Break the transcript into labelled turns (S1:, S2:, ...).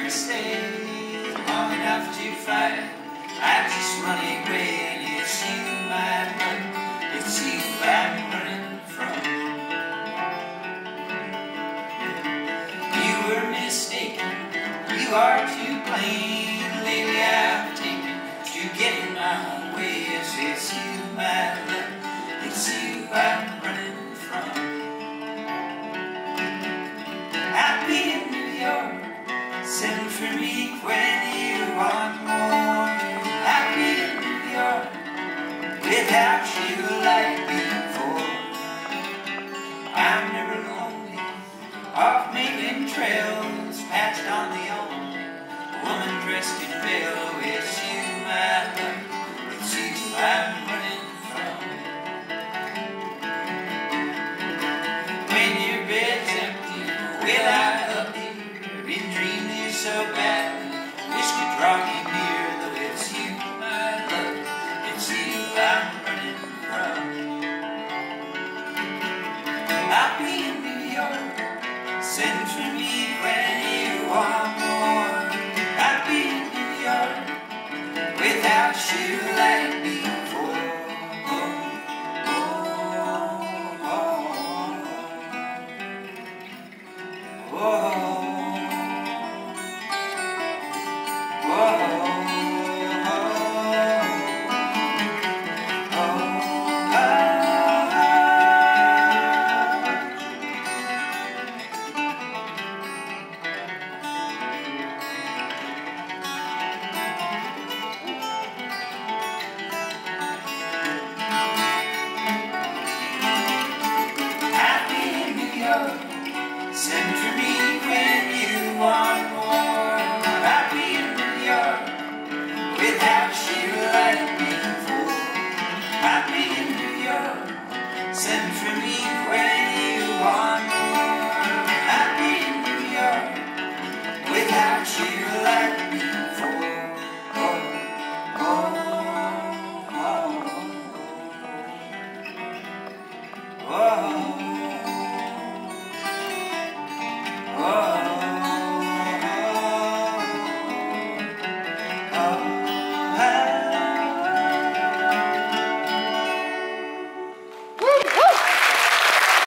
S1: never stay long enough to fight. I'm just running away, and it's you, my love. It's you I'm running from. You were mistaken, you are to blame. Lately I've taken to getting my own way. Yes, it's you, my love. It's you I'm running from. I'll be in New York, send for me when you want more. I'll be in New York without you like before. I'm never lonely, off making trails, patched on the only woman dressed in veil. It's you, my love, it's you I'm running from. When your bed's empty, will I up here and dream you so bad?